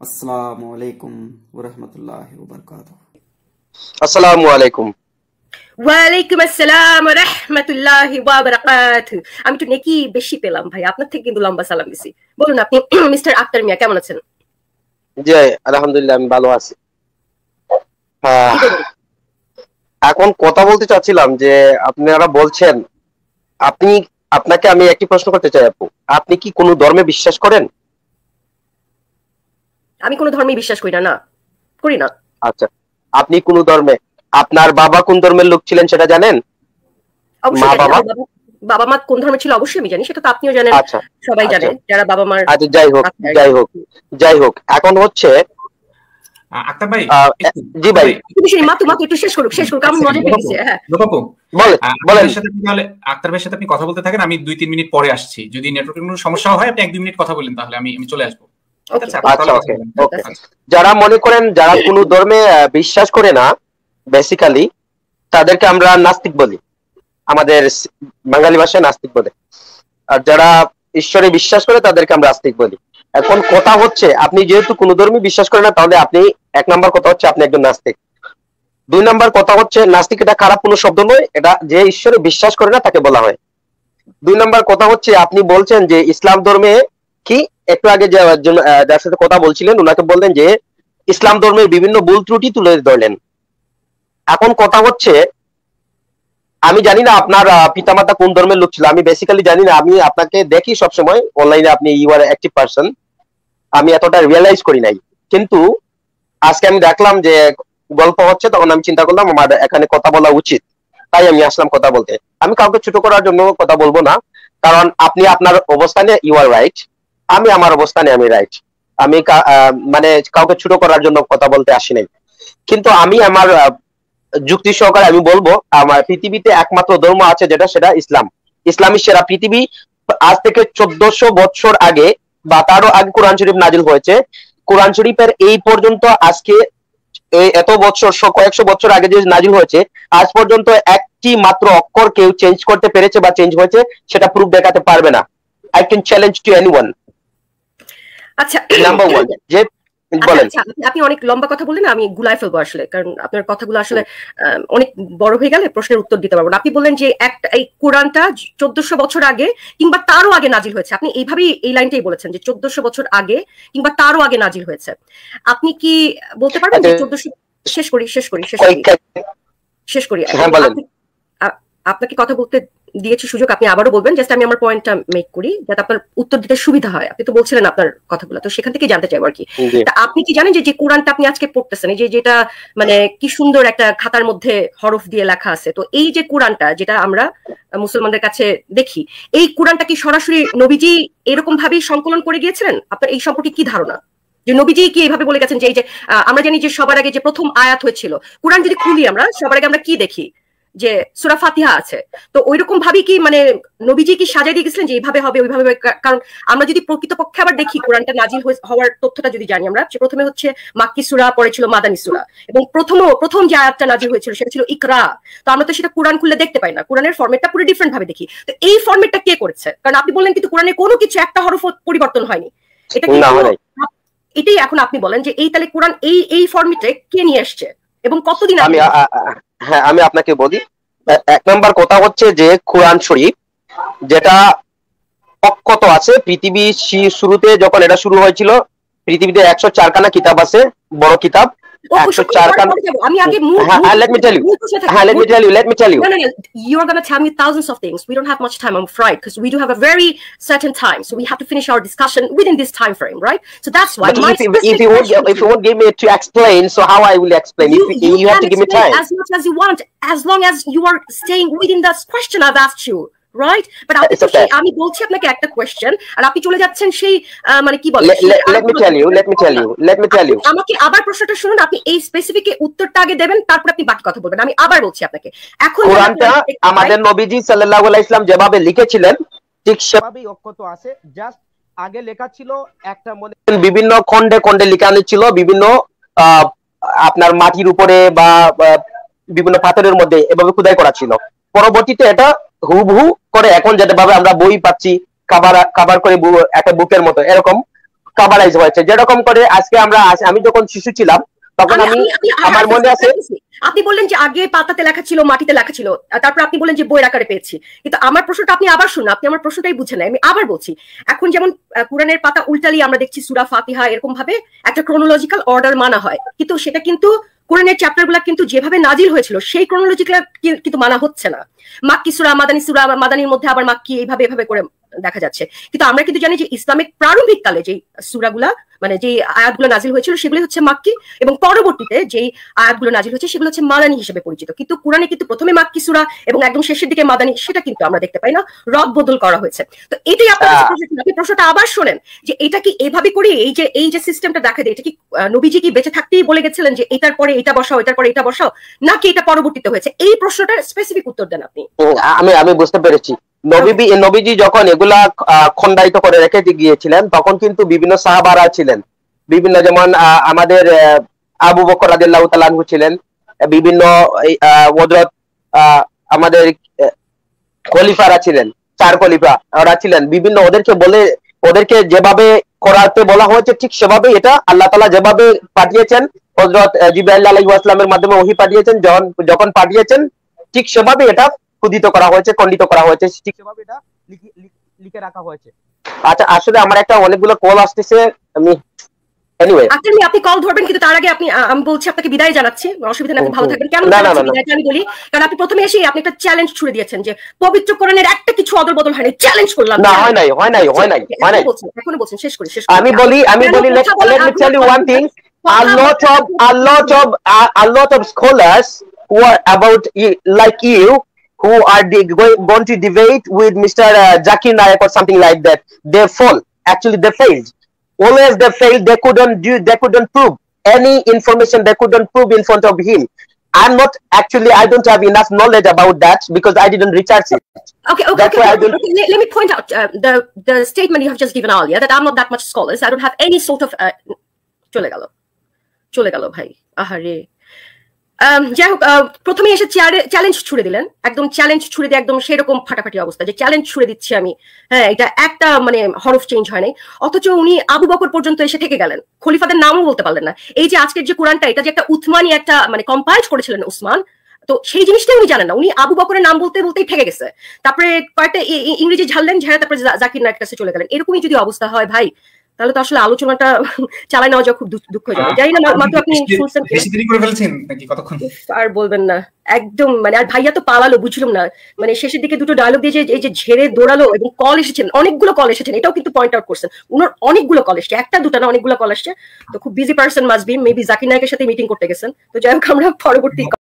अस्सलामु अलैकुम वरहमतुल्लाहि वबरकातुह। আসসালামু আলাইকুম। ওয়ালাইকুম আসসালাম ওয়া রাহমাতুল্লাহি ওয়া বারাকাতুহু। আমি তো নেকি বেশি পেলাম ভাই, আপনার থেকে কিন্তু লম্বা সালাম দিছি। বলুন আপনি মিস্টার আক্তার মিয়া কেমন আছেন? জি আলহামদুলিল্লাহ আমি ভালো আছি। আহ, এখন কথা বলতে চাচ্ছিলাম যে আপনারা বলছেন আপনি আপনাকে আমি একটি প্রশ্ন করতে চাই আপু, আপনি কি কোনো ধর্মে বিশ্বাস করেন? আমি কোনো ধর্মে বিশ্বাস করি না, না করি না। আচ্ছা, আপনি কোন ধর্মে, আপনার বাবা কোন ধর্মের লোক ছিলেন সেটা জানেন? অবশ্যই মা জানি। বাবা? বাবা মা কোন ধর্মের ছিল অবশ্যই আমি জানি, সেটা তো আপনিও জানেন, আচ্ছা সবাই জানে আচ্ছা যারা বাবা মার। আচ্ছা, যাই হোক এখন হচ্ছে আক্তার ভাই জি ভাই মাত্র একটু শেষ করুক আমি মজা পেয়েছি। হ্যাঁ বলেন। আক্তার ভাইয়ের সাথে আপনি কথা বলতে থাকেন, আমি 2-3 মিনিট পরে আসছি। যদি নেটওয়ার্কের কোনো সমস্যা হয় আপনি 1-2 মিনিট কথা বলেন, তাহলে আমি চলে আসবো। আচ্ছা ওকে। যারা মনে করেন যারা কোন ধর্মে বিশ্বাস করে না, বেসিক্যালি তাদেরকে আমরা নাস্তিক বলি, আমাদের বাঙালি ভাষায় নাস্তিক বলে। আর যারা ঈশ্বরে বিশ্বাস করে তাদেরকে আমরা আস্তিক বলি। এখন কথা হচ্ছে আপনি যেহেতু কোন ধর্মে বিশ্বাস করেন না, তাহলে আপনি 1 নাম্বার কথা হচ্ছে আপনি একজন নাস্তিক। 2 নাম্বার কথা হচ্ছে নাস্তিক এটা খারাপ কোনো শব্দ নয়, এটা যে ঈশ্বরে বিশ্বাস করে না তাকে বলা হয়। 2 নাম্বার কথা হচ্ছে আপনি বলছেন যে ইসলাম ধর্মে কি, একটু আগে যার সাথে কথা বলছিলেন ওনাকে বললেন যে ইসলাম ধর্মের বিভিন্ন ভুল ত্রুটি তুলে ধরলেন। এখন কথা হচ্ছে আমি জানি না আপনার পিতামাতা কোন ধর্মের লোক ছিল, আমি বেসিক্যালি জানি না। আমি আপনাকে দেখি সবসময় অনলাইনে, আপনি ইউ আর অ্যাক্টিভ পারসন, আমি এতটা রিয়েলাইজ করি নাই। কিন্তু আজকে আমি দেখলাম যে গল্প হচ্ছে, তখন আমি চিন্তা করলাম আমার এখানে কথা বলা উচিত, তাই আমি আসলাম কথা বলতে। আমি কাউকে ছোট করার জন্য কথা বলবো না, কারণ আপনি আপনার অবস্থানে ইউ আর রাইট, আমি আমার অবস্থানে আমি রাইট। আমি মানে কাউকে ছোট করার জন্য কথা বলতে আসি নাই। কিন্তু আমি আমার যুক্তি সহকারে আমি বলবো আমার পৃথিবীতে একমাত্র ধর্ম আছে যেটা, সেটা ইসলাম। ইসলামী সেরা। পৃথিবী আজ থেকে 1400 বছর আগে বা তারও আগে কোরআন শরীফ নাজিল হয়েছে। কোরআন শরীফের এই পর্যন্ত আজকে এত বছর, কয়েকশো বছর আগে যে নাজিল হয়েছে, আজ পর্যন্ত একটি মাত্র অক্ষর কেউ চেঞ্জ করতে পেরেছে বা চেঞ্জ হয়েছে সেটা প্রুফ দেখাতে পারবে না। I can challenge to anyone. আচ্ছা, নাম্বার 1 যে বলেন। আপনি অনেক লম্বা কথা বললেন, আমি গুলায় ফেলবো আসলে, কারণ আপনার কথাগুলো আসলে অনেক বড় হয়ে গেলে প্রশ্নের উত্তর দিতে পারবো না। আপনি বললেন যে এই কোরআনটা 1400 বছর আগে কিংবা তারও আগে নাজিল হয়েছে। আপনি এইভাবেই এই লাইনটাই বলেছেন যে 1400 বছর আগে কিংবা তারও আগে নাজিল হয়েছে। আপনি কি বলতে পারবেন যে 1400? শেষ করি। আপনাকে কথা বলতে দিয়েছি সুযোগ, আপনি আবারও বলবেন, জাস্ট আমি আমার পয়েন্টটা মেক করি যাতে আপনার উত্তর দিতে সুবিধা হয়। আপনি তো বলছিলেন আপনার কথাগুলো, তো সেখান থেকে জানতে চাইবো আর কি। আপনি কি জানেন যে কোরআনটা আপনি আজকে পড়তেছেন, এই যেটা মানে কি সুন্দর একটা খাতার মধ্যে হরফ দিয়ে লেখা আছে, তো এই যে কোরআনটা যেটা আমরা মুসলমানদের কাছে দেখি, এই কোরআনটা কি সরাসরি নবীজি এরকম ভাবেই সংকলন করে গিয়েছিলেন? আপনার এই সম্পর্কে কি ধারণা, যে নবীজি কি এইভাবে বলে গেছেন যে এই যে আমরা জানি যে সবার আগে যে প্রথম আয়াত হয়েছিল, কোরআন যদি খুলি আমরা সবার আগে আমরা কি দেখি যে সূরা ফাতিহা আছে, তো ওইরকম ভাবেই কি মানে নবীজি কি সাজাই দিয়ে গেছিলেন যে এইভাবে হবে ওইভাবে হবে? কারণ আমরা যদি প্রকৃতপক্ষে আবার দেখি কোরআনটা নাজিল হওয়ার তথ্যটা যদি জানি আমরা, যে প্রথমে হচ্ছে মাক্কি সূরা, পরে ছিল মাদানী সূরা, এবং প্রথম যে আয়াতটা নাজিল হয়েছিল সেটা ছিল ইকরা। তো আমরা তো সেটা কোরআন খুললে দেখতে পাই না, কোরআনের ফরম্যাটটা পুরো ডিফারেন্ট ভাবে দেখি। তো এই ফরম্যাটটা কে করেছে? কারণ আপনি বললেন কিন্তু কোরআনে কোনো কিছু একটা হরফ পরিবর্তন হয়নি, এটা কি? এটাই এখন আপনি বলেন যে এই তাহলে কোরআন এই ফরম্যাটে কে নিয়ে আসছে এবং কতদিন আগে? হ্যাঁ আমি আপনাকে বলি। 1 নাম্বার কথা হচ্ছে যে কোরআন শরীফ যেটা অক্ষত আছে, পৃথিবী শুরুতে যখন এটা শুরু হয়েছিল, পৃথিবীতে 104 খানা কিতাব আছে, বড় কিতাব 104 খানা। Let me tell you. No. You are going to tell me thousands of things. We don't have much time, I'm afraid, because we do have a very certain time, so we have to finish our discussion within this time frame, right? So that's why. If you won't give me to explain, so how I will explain? You have to give me time. As much as you want, as long as you are staying within that question I've asked you. Right, but আমি বলছি আপনাকে একটা question আর আপনি চলে যাচ্ছেন সেই মানে কি বলে। Let me tell you. আমাকে আবার প্রশ্নটা শুনুন, আপনি এই স্পেসিফিক উত্তরটা আগে দেবেন, তারপর আপনি বাকি কথা বলবেন। আমি আবার বলছি আপনাকে, এখন কোরআনটা আমাদের নবীজি সাল্লাল্লাহু আলাইহি ওয়াসাল্লাম যেভাবে লিখেছিলেন ঠিক সেভাবেই অক্ষত আছে। জাস্ট আগে লেখা ছিল একটা, মনে বিভিন্ন খণ্ডে খণ্ডে লেখা ছিল, বিভিন্ন আপনার মাটির উপরে বা বিভিন্ন পাথরের মধ্যে এভাবে খোদাই করা ছিল। পরবর্তীতে এটা হুবহু করে এখন যেভাবে আমরা বই পাচ্ছি, কাভার করে একটা বুকের মতো, এরকম কাভারাইজ হয়েছে। যেরকম করে আজকে আমি যখন শিশু ছিলাম তখন আমার মনে আছে আপনি বললেন যে আগে পাতাতে লেখা ছিল, মাটিতে লেখা ছিল, তারপর আপনি বললেন যে বইয়ের আকারে পেয়েছি, কিন্তু আমার প্রশ্নটা আপনি আবার শুনুন, আপনি আমার প্রশ্নটাই বুঝেন না। আমি আবার বলছি, এখন যেমন কোরআনের পাতা উল্টালি আমরা দেখছি সূরা ফাতিহা এরকম ভাবে একটা ক্রোনোলজিক্যাল অর্ডার মানা হয়, কিন্তু সেটা কিন্তু কোরআনের চ্যাপ্টার গুলা কিন্তু যেভাবে নাজিল হয়েছিল সেই ক্রোনোলজিক্যাল কিন্তু মানা হচ্ছে না। মাক্কি সূরা, মাদানী সূরা, মাদানীর মধ্যে আবার মাক্কি, এইভাবে এভাবে করে দেখা যাচ্ছে। কিন্তু আমরা কিন্তু জানি যে ইসলামিক প্রারম্ভিক কালে যে সূরাগুলা মানে যে আয়াতগুলো নাজিল হয়েছিল সেগুলো হচ্ছে মাক্কি, এবং পরবর্তীতে যে আয়াতগুলো নাজিল হয়েছে সেগুলো হচ্ছে মাদানী হিসেবে পরিচিত। কিন্তু কোরআনে কিন্তু প্রথমে মাক্কি সূরা এবং একদম শেষের দিকে মাদানী, সেটা কিন্তু আমরা দেখতে পাই না, রদ বদল করা হয়েছে। তো এটাই আপনি প্রশ্নটা আবার শোনেন যে এটা কি এভাবে করে এই যে সিস্টেমটা দেখা দেয়, এটা কি নবীজি কি বেঁচে থাকতেই বলে গেছিলেন যে এটার পরে এটা বসাও, এটার পরে এটা বসাও, নাকি এটা পরবর্তীতে হয়েছে? এই প্রশ্নটার স্পেসিফিক উত্তর দেন আপনি। আমি বুঝতে পেরেছি। নবীজি যখন এগুলা খন্ডায়িত করে রেখে গিয়েছিলেন তখন কিন্তু বিভিন্ন সাহাবারা ছিলেন, বিভিন্ন যেমন আমাদের আবু বকর রাদিয়াল্লাহু তাআলা আনহু ছিলেন, বিভিন্ন হযরত আমাদের খলিফারা ছিলেন, 4 খলিফা ওরা ছিলেন, বিভিন্ন ওদেরকে যেভাবে করাতে বলা হয়েছে ঠিক সেভাবে এটা আল্লাহ তাআলা যেভাবে পাঠিয়েছেন, হযরত জিবরাইল আলাইহিস সালামের মাধ্যমে ওহী পাঠিয়েছেন, যখন পাঠিয়েছেন ঠিক সেভাবে এটা খোদিত করা হয়েছে, খণ্ডিত করা হয়েছে, ঠিক সেভাবে এটা লিখে রাখা হয়েছে। আচ্ছা, আসলে আমার একটা অনেকগুলো কল আসতেছে, আমি এনিওয়ে আপনি কল ধরবেন, কিন্তু তার আগে আমি বলছি আপনাকে বিদায় জানাচ্ছি, অসুবিধা নেই, আপনি ভালো থাকবেন। কেন বিদায়টা আমি বলি, কারণ আপনি প্রথমে এসে আপনি একটা চ্যালেঞ্জ ছুড়ে দিয়েছেন যে পবিত্র কোরআনের একটা কিছু অদল বদল হয়নি, চ্যালেঞ্জ করলাম। না, হয় নাই। এখনো বলছেন, শেষ করি। আমি বলি let me tell you one thing, a lot of scholars who are about like you who are going to debate with Mr. Zakir Naik or something like that, they fall. Actually, they failed. Always they failed. They couldn't prove any information. They couldn't prove in front of him. I don't have enough knowledge about that because I didn't research it. Okay. Let me point out the statement you have just given earlier, that I'm not that much scholars. I don't have any sort of চলে গেল ভাই, আহারে। যাই হোক, প্রথমে এসে challenge ছুড়ে দিলেন, একদম চ্যালেঞ্জ ছুড়ে দিয়ে একদম সেরকম ফাটাফাটি অবস্থা যে চ্যালেঞ্জ ছুড়ে দিচ্ছি আমি, হ্যাঁ, এটা একটা মানে হরফ চেঞ্জ হয় নাই, অথচ উনি আবু বকর পর্যন্ত এসে থেকে গেলেন, খলিফাদের নামও বলতে পারলেন না। এই যে আজকের যে কোরআনটা, এটা যে একটা উথমানি একটা মানে কম্পাইল করেছিলেন উসমান, তো সেই জিনিসটা উনি জানেন না, উনি আবু বকরের নাম বলতেই ঠেকে গেছে, তারপরে কয়েকটা ইংরেজি ঝাড়লেন, ঝেড়ে তারপরে জাকির নায়েকের কাছে চলে গেলেন। এরকমই যদি অবস্থা হয় ভাই, তাহলে তো আসলে আলোচনাটা চালাই নেওয়া যা খুব দুঃখজনক। জানি না মাত্র আপনি শুনছেন, বেশি দেরি করে ফেলছেন নাকি, কতক্ষণ আর বলবেন না, একদম মানে। আর ভাইয়া তো পালালো, বুঝলাম না, মানে শেষের দিকে দুটো ডায়লগ দিয়ে এই যে ঝেড়ে দৌড়ালো, এবং কল এসেছেন, অনেকগুলো কল এসেছেন, এটাও কিন্তু পয়েন্ট আউট করছেন, উনার অনেকগুলো কল এসছে, একটা দুটা না, অনেকগুলো কল আসছে। তো খুব busy person must be, maybe Zakir নায়কের সাথে মিটিং করতে গেছেন। তো যাই হোক, আমরা পরবর্তী